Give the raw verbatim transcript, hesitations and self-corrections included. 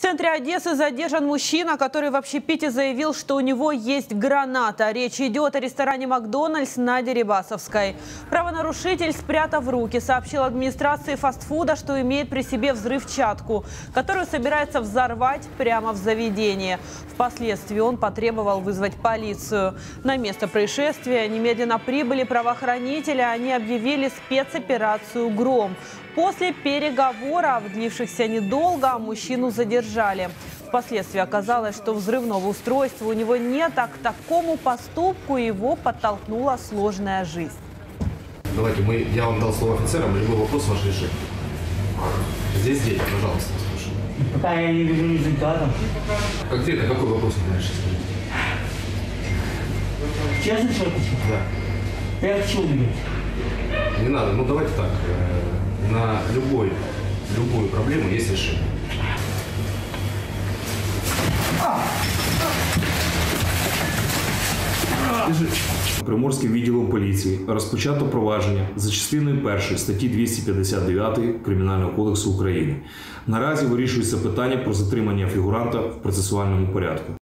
В центре Одессы задержан мужчина, который в общепите заявил, что у него есть граната. Речь идет о ресторане «Макдональдс» на Дерибасовской. Правонарушитель, спрятав руки, сообщил администрации фастфуда, что имеет при себе взрывчатку, которую собирается взорвать прямо в заведении. Впоследствии он потребовал вызвать полицию. На место происшествия немедленно прибыли правоохранители. Они объявили спецоперацию «Гром». После переговоров, длившихся недолго, мужчину задержали. Впоследствии оказалось, что взрывного устройства у него нет, а к такому поступку его подтолкнула сложная жизнь. Давайте, мы, я вам дал слово офицерам, любой вопрос ваш решит. Здесь дети, пожалуйста, слушай. Пока я не вижу результата. Конкретно какой вопрос вы дальше скажите? Честно, что ли? Да. Я хочу убить. Не надо, ну давайте так. На любой, любую проблему есть решение. Приморським відділом поліції розпочато провадження за частиною першої статті двісті п'ятдесят дев'ять Кримінального кодексу України. Наразі вирішується питання про затримання фігуранта в процесуальному порядку.